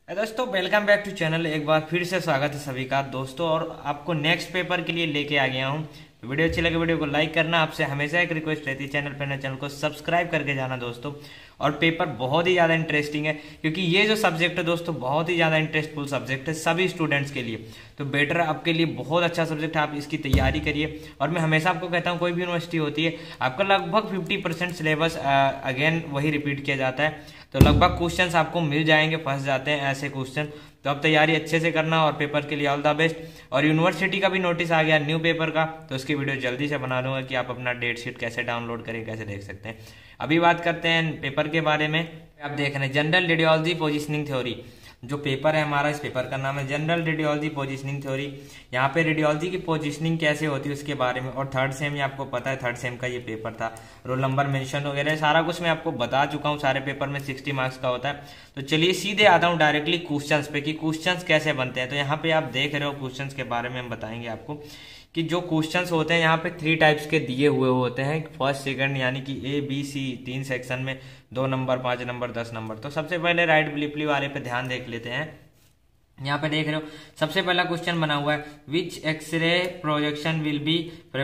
दोस्तों welcome back to channel. एक बार फिर से स्वागत है सभी का दोस्तों। और आपको नेक्स्ट पेपर के लिए लेके आ गया हूँ। तो वीडियो अच्छी लगे वीडियो को लाइक करना। आपसे हमेशा एक रिक्वेस्ट रहती है, चैनल पर नए चैनल को सब्सक्राइब करके जाना दोस्तों। और पेपर बहुत ही ज़्यादा इंटरेस्टिंग है, क्योंकि ये जो सब्जेक्ट है दोस्तों बहुत ही ज़्यादा इंटरेस्टफुल सब्जेक्ट है सभी स्टूडेंट्स के लिए। तो बेटर आपके लिए बहुत अच्छा सब्जेक्ट है, आप इसकी तैयारी करिए। और मैं हमेशा आपको कहता हूँ, कोई भी यूनिवर्सिटी होती है आपका लगभग 50% सिलेबस अगेन वही रिपीट किया जाता है। तो लगभग क्वेश्चंस आपको मिल जाएंगे, फंस जाते हैं ऐसे क्वेश्चन। तो अब तैयारी अच्छे से करना और पेपर के लिए ऑल द बेस्ट। और यूनिवर्सिटी का भी नोटिस आ गया न्यू पेपर का, तो उसकी वीडियो जल्दी से बना दूंगा कि आप अपना डेट शीट कैसे डाउनलोड करें, कैसे देख सकते हैं। अभी बात करते हैं पेपर के बारे में। आप देख रहे हैं जनरल रेडियोलॉजी पोजिशनिंग थ्योरी। जो पेपर है हमारा, इस पेपर का नाम है जनरल रेडियोलॉजी पोजिशनिंग थ्योरी। यहाँ पे रेडियोलॉजी की पोजिशनिंग कैसे होती है उसके बारे में। और थर्ड सेम, ये आपको पता है थर्ड सेम का ये पेपर था, रोल नंबर मेंशन वगैरह सारा कुछ मैं आपको बता चुका हूँ। सारे पेपर में 60 मार्क्स का होता है। तो चलिए सीधे आता हूँ डायरेक्टली क्वेश्चंस पे कि क्वेश्चंस कैसे बनते हैं। तो यहाँ पे आप देख रहे हो क्वेश्चंस के बारे में हम बताएंगे आपको कि जो क्वेश्चंस होते हैं यहाँ पे 3 टाइप्स के दिए हुए होते हैं। फर्स्ट सेकंड यानी कि ए बी सी 3 सेक्शन में, 2 नंबर 5 नंबर 10 नंबर। तो सबसे पहले राइट ब्लिपली वाले पे ध्यान देख लेते हैं। यहाँ पे देख रहे हो सबसे पहला क्वेश्चन बना हुआ है, which x ray projection will be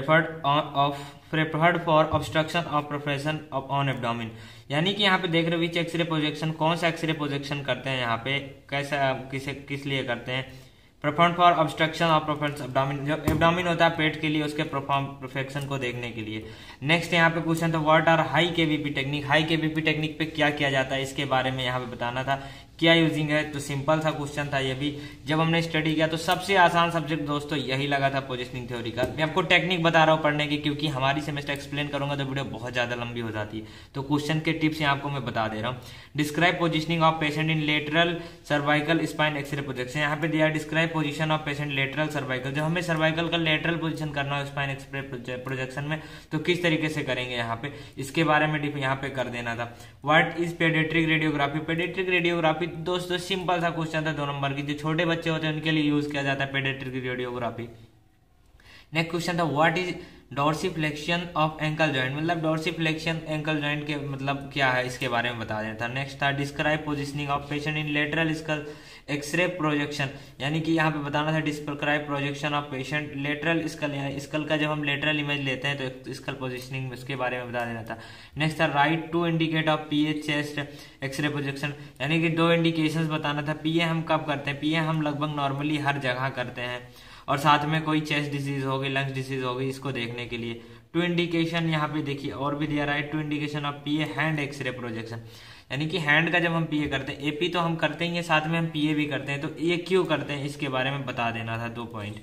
preferred for obstruction of profession of on abdomen. यानी कि यहाँ पे देख रहे हो विच एक्सरे प्रोजेक्शन, कौन सा एक्सरे प्रोजेक्शन करते हैं यहाँ पे, कैसा किस लिए करते हैं। Preferred for obstruction of profession abdomen, जो एब्डोमिन होता है पेट के लिए, उसके परफेक्शन को देखने के लिए। नेक्स्ट यहाँ पे क्वेश्चन था, what are high KVP technique. High KVP technique पे क्या किया जाता है इसके बारे में यहाँ पे बताना था, क्या यूजिंग है। तो सिंपल सा क्वेश्चन था ये भी, जब हमने स्टडी किया तो सबसे आसान सब्जेक्ट दोस्तों यही लगा था पोजिशनिंग थ्योरी का। मैं आपको टेक्निक बता रहा हूँ पढ़ने की, क्योंकि हमारी सेमेस्टर एक्सप्लेन करूंगा तो वीडियो बहुत ज्यादा लंबी हो जाती है। तो क्वेश्चन के टिप्स यहाँ आपको मैं बता दे रहा हूँ। Describe positioning of patient in lateral cervical spine x ray projection. यहाँ पे दिया describe position of patient lateral cervical. जब हमें सर्वाइकल का लेटरल पोजिशन करना है स्पाइन एक्सरे प्रोजेक्शन में, तो किस तरीके से करेंगे यहाँ पे, इसके बारे में यहाँ पे कर देना था। What is paediatric radiography. Paediatric radiography दोस्तों सिंपल सा क्वेश्चन था 2 नंबर की, जो छोटे बच्चे होते हैं उनके लिए यूज किया जाता है पेडियाट्रिक रेडियोग्राफी। नेक्स्ट क्वेश्चन था, what is dorsiflexion of ankle joint. मतलब डोर्सिफ्लेक्शन एंकल जॉइंट के मतलब क्या है, इसके बारे में बता देना था। नेक्स्ट था, describe positioning of patient in lateral skull x ray projection. यानी कि यहाँ पे बताना था describe projection of patient lateral skull, skull का जब हम लेटरल इमेज लेते हैं तो स्कल पोजिशनिंग उसके बारे में बता देना था। नेक्स्ट था, write two indicate of PA chest x ray projection. यानी कि 2 इंडिकेशंस बताना था। पीए हम कब करते हैं, पीए हम लगभग नॉर्मली हर जगह करते हैं, और साथ में कोई चेस्ट डिसीज हो गई, लंग्स डिसीज हो गई, इसको देखने के लिए। 2 इंडिकेशन यहाँ पे देखिए और भी दिया, write 2 indication of PA hand x ray projection. यानी कि हैंड का जब हम पीए करते हैं, एपी तो हम करते ही है, साथ में हम पीए भी करते हैं, तो ये क्यों करते हैं इसके बारे में बता देना था 2 पॉइंट।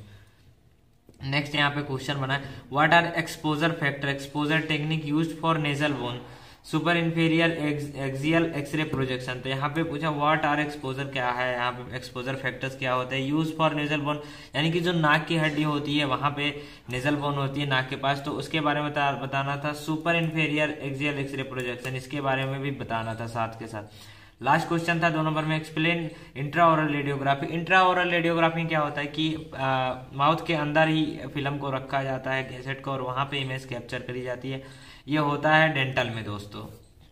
नेक्स्ट यहाँ पे क्वेश्चन बना है, what are exposure factor. Exposure technique used for nasal bone super inferior axial x ray projection. तो यहाँ पे पूछा व्हाट आर एक्सपोजर क्या है, यहाँ पे एक्सपोजर फैक्टर्स क्या होते हैं। यूज फॉर नेजल बोन, यानी कि जो नाक की हड्डी होती है वहां पे नेजल बोन होती है नाक के पास, तो उसके बारे में बताना था। Super inferior axial x ray projection, इसके बारे में भी बताना था साथ के साथ। लास्ट क्वेश्चन था 2 नंबर में, explain intraoral radiography. Intraoral radiography क्या होता है कि माउथ के अंदर ही फिल्म को रखा जाता है कैसेट को, और वहां पे इमेज कैप्चर करी जाती है। ये होता है डेंटल में दोस्तों।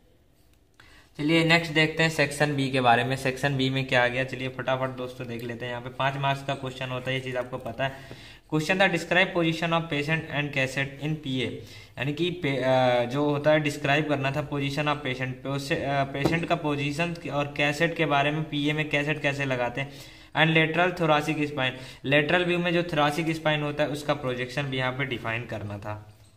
चलिए नेक्स्ट देखते हैं सेक्शन बी के बारे में। सेक्शन बी में क्या आ गया, चलिए फटाफट दोस्तों देख लेते हैं। यहाँ पे 5 मार्क्स का क्वेश्चन होता है, ये चीज आपको पता है। क्वेश्चन था, describe position of patient and cassette in PA. यानी कि जो होता है डिस्क्राइब करना था पोजीशन ऑफ पेशेंट पे, उससे पेशेंट का पोजीशन और कैसेट के बारे में, पीए में कैसेट कैसे लगाते हैं। And lateral thoracic spine, lateral view में जो थोरासिक स्पाइन होता है उसका प्रोजेक्शन भी यहाँ पे डिफाइन करना था।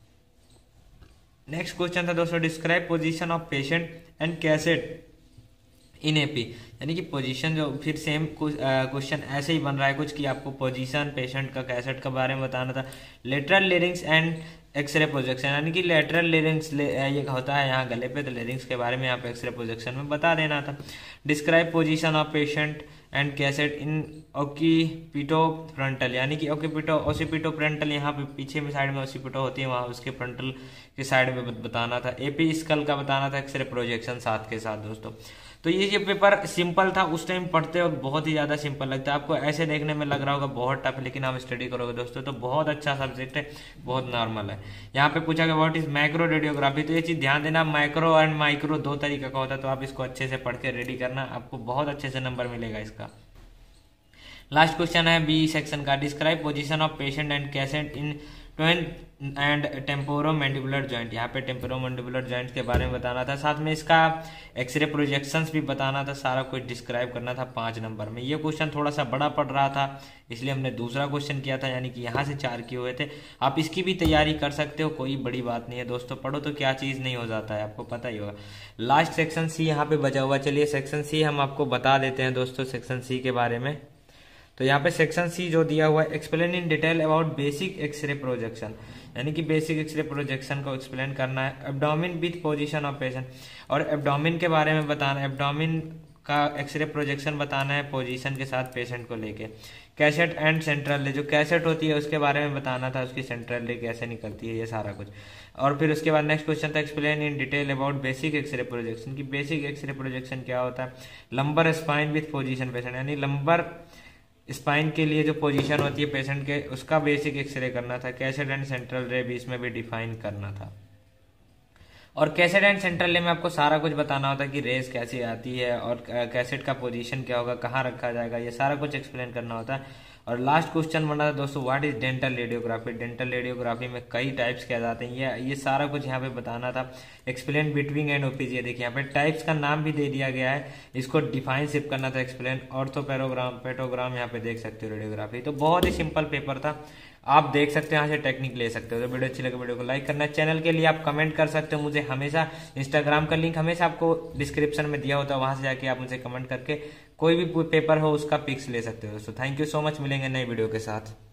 नेक्स्ट क्वेश्चन था दोस्तों, describe position of patient and cassette in AP. यानी कि पोजीशन, जो फिर सेम क्वेश्चन ऐसे ही बन रहा है कुछ कि आपको पोजीशन पेशेंट का कैसेट के बारे में बताना था। Lateral larynx and x ray projection, यानी कि लेटरल लेरिंग्स ये होता है यहाँ गले पे, तो लेरिंग्स के बारे में यहाँ पे एक्सरे प्रोजेक्शन में बता देना था। Describe position of patient and cassette in occipito frontal. यानी कि ओक्सीपिटो फ्रंटल, यहाँ पे पीछे में साइड में ओक्सीपिटो होती है, वहाँ उसके फ्रंटल के साइड में बताना था। एपी स्कल का बताना था एक्सरे प्रोजेक्शन साथ के साथ दोस्तों। तो ये पेपर सिंपल था उस टाइम, पढ़ते वक्त बहुत ही ज़्यादा सिंपल लगता है आपको, ऐसे देखने में लग रहा होगा बहुत टफ, लेकिन आप स्टडी करोगे दोस्तों तो बहुत अच्छा सब्जेक्ट है, बहुत नॉर्मल है। यहाँ पे पूछा गया व्हाट इज माइक्रो रेडियोग्राफी, तो ये चीज़ ध्यान देना, माइक्रो एंड माइक्रो दो तरीके का होता है, तो आप इसको अच्छे से पढ़ के रेडी करना, आपको बहुत अच्छे से नंबर मिलेगा इसका। लास्ट क्वेश्चन है बी सेक्शन का, describe position of patient and cassette in Towne and temporomandibular joint, यहाँ पे टेम्पोरोमैंडिबुलर जॉइंट के बारे में बताना था, साथ में इसका एक्सरे प्रोजेक्शंस भी बताना था, सारा कुछ डिस्क्राइब करना था 5 नंबर में। ये क्वेश्चन थोड़ा सा बड़ा पड़ रहा था इसलिए हमने दूसरा क्वेश्चन किया था, यानी कि यहाँ से 4 किए हुए थे। आप इसकी भी तैयारी कर सकते हो, कोई बड़ी बात नहीं है दोस्तों, पढ़ो तो क्या चीज़ नहीं हो जाता है, आपको पता ही होगा। लास्ट सेक्शन सी यहाँ पे बचा हुआ, चलिए सेक्शन सी हम आपको बता देते हैं दोस्तों सेक्शन सी के बारे में। तो यहाँ पे सेक्शन सी जो दिया हुआ है, explain in detail about basic x ray projection, यानी कि बेसिक एक्सरे प्रोजेक्शन को एक्सप्लेन करना है। Abdomen with position of patient, और एब्डोमिन के बारे में बताना है, एब्डोमिन का एक्सरे प्रोजेक्शन बताना है पोजीशन के साथ पेशेंट को लेके। कैसेट एंड सेंट्रल रे, जो कैसेट होती है उसके बारे में बताना था, उसकी सेंट्रल रे कैसे निकलती है, ये सारा कुछ। और फिर उसके बाद नेक्स्ट क्वेश्चन था explain in detail about basic x ray projection, की बेसिक एक्सरे प्रोजेक्शन क्या होता है। Lumbar spine with position patient, यानी लंबर स्पाइन के लिए जो पोजीशन होती है पेशेंट के, उसका बेसिक एक्सरे करना था। कैसेट एंड सेंट्रल रे भी इसमें भी डिफाइन करना था। और कैसेट एंड सेंट्रल रे में आपको सारा कुछ बताना होता है कि रेस कैसे आती है और कैसेट का पोजीशन क्या होगा, कहाँ रखा जाएगा, ये सारा कुछ एक्सप्लेन करना होता है। और लास्ट क्वेश्चन बना था दोस्तों what is dental radiography, dental radiography में कई टाइप्स किया जाते हैं, ये सारा कुछ यहाँ पे बताना था। एक्सप्लेन बिटवीन एंड ओपीजी, देखिए यहाँ पे टाइप्स का नाम भी दे दिया गया है, इसको डिफाइन सिर्फ करना था। एक्सप्लेन ऑर्थोपेरोग्राम, पेटोग्राम यहाँ पे देख सकते हो रेडियोग्राफी, तो बहुत ही सिंपल पेपर था, आप देख सकते हो यहाँ से टेक्निक ले सकते हो। तो वीडियो अच्छी लगे वीडियो को लाइक करना, चैनल के लिए आप कमेंट कर सकते हो मुझे हमेशा, इंस्टाग्राम का लिंक हमेशा आपको डिस्क्रिप्शन में दिया होता है, वहां से जाके आप मुझे कमेंट करके कोई भी पेपर हो उसका पिक्स ले सकते हो दोस्तों। थैंक यू सो मच, मिलेंगे नई वीडियो के साथ।